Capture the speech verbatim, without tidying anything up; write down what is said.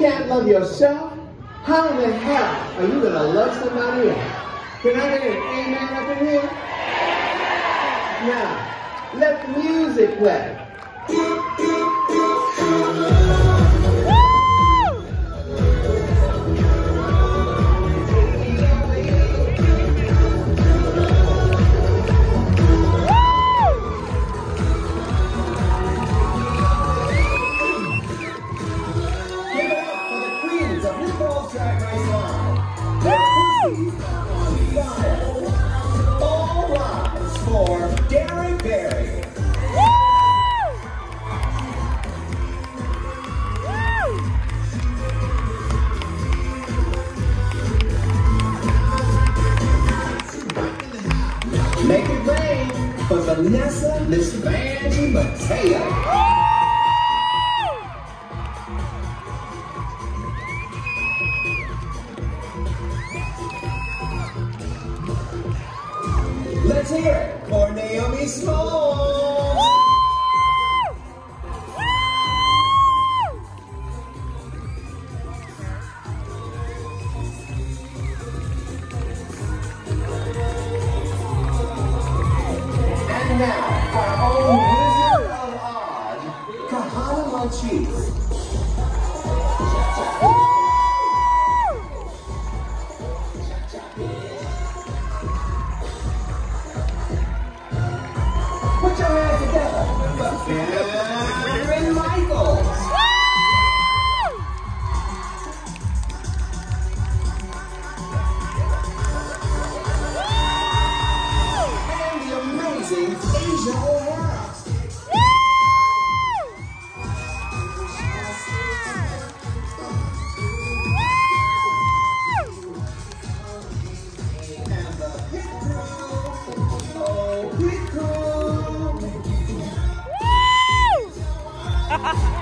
can't love yourself, how in the hell are you going to love somebody else? Can I get an amen up in here? Now, let the music play. Make it rain for Vanessa, Miss Vanjie Mateo. Let's hear it for Naomi Smalls. And now, our own Wizard of Oz, Kahana Monteith. Put your hands together. Karen Michaels. And the amazing Asia O'Hara. And the pit crew. Oh, pit crew.